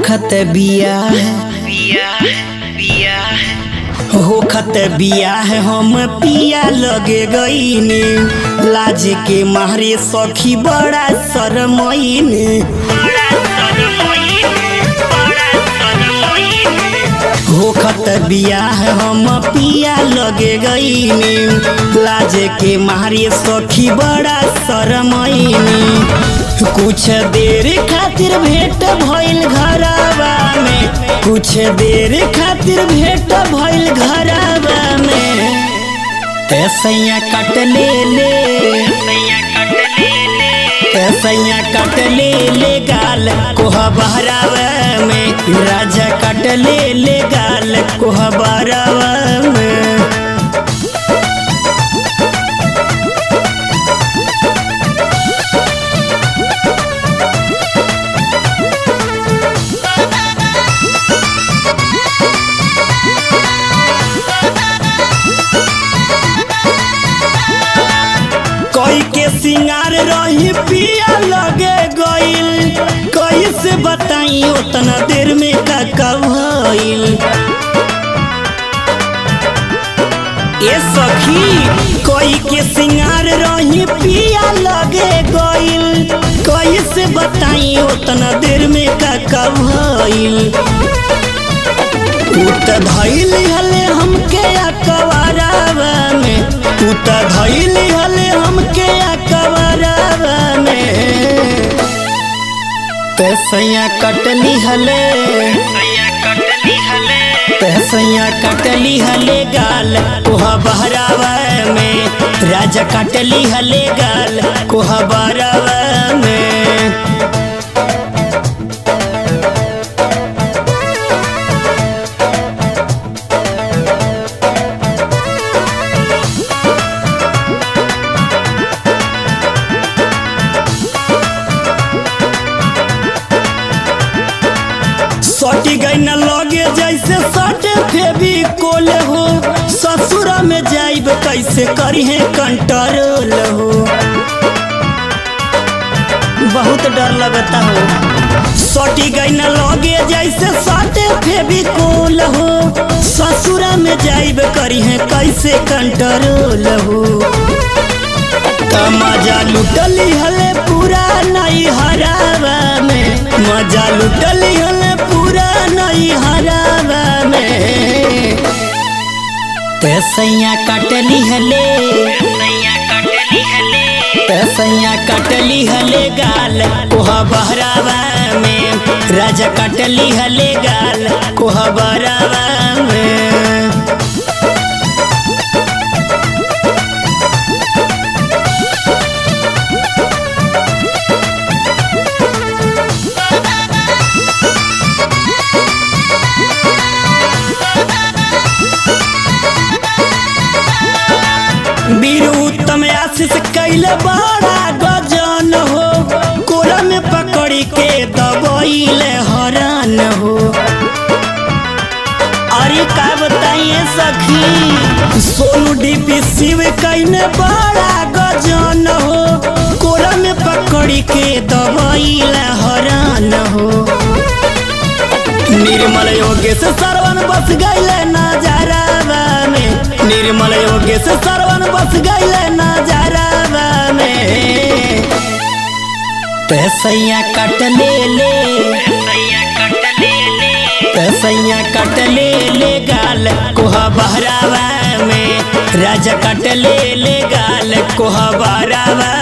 होखत बियाह हम पिया लगे गईने लाज के मारे सखी बड़ा शरमईने। होखत बियाह हम पिया लगे गईने लाज के मारे सखी बड़ा शरमईने। कुछ देर खातिर भेंट भइल घरवा में, कुछ देर खातिर भेंट भइल घरवा में। तैसैया कट ले गाल कोहा बहरावा में, राजा कट ले गाल कोहा बहरावा में। कोई के सिंगार रही पिया लगे गईल, कैसे बताई उतना देर में का भइल। ए सखी कोई के सिंगार रही पिया लगे गईल, कैसे बताई उतना देर में का भइल। उत धइल हले हमके अकबरावा में, उत धइल हले हमके अकबरावा में। तैसैया कटली हले गाल कोहा बहरावा में, राजा कटली हले गाल कोहा बहरावा में। सटी गई न लगे जैसे सटे फेविकोल हो, ससुरा में जाइब कैसे करी है कंट्रोल हो। बहुत डर लगता हो। सटी गई न लगे जैसे सटे फेविकोल हो, ससुरा में जाइब करी है कैसे कंट्रोल हो। मजा लुटली हले पूरा नहीं हरावा में, मजा लुटली हले पूरा नहीं हरावा में। तैसैया कटली हले गाल कोहा बहरावा में, राजा कटली हले गाल कोहा बहरावा में। उत्तम आशीष कैले बड़ा गजन हो, कोरा में पकड़ी के दबइले हरान हो। अरे का बताइए सखी सोनू डीपी शिव कैले बड़ा गजन हो, कोरा में पकड़ी के दबइले हरान हो। निर्मल योगेश सरवन बस गईले नजारावा में, निर्मल योगेश सरवन बस गईले नजारावा में। तैसैया कट ले गाल कोहा बहरावा में, राजा कट ले गाल कोहा बहरावा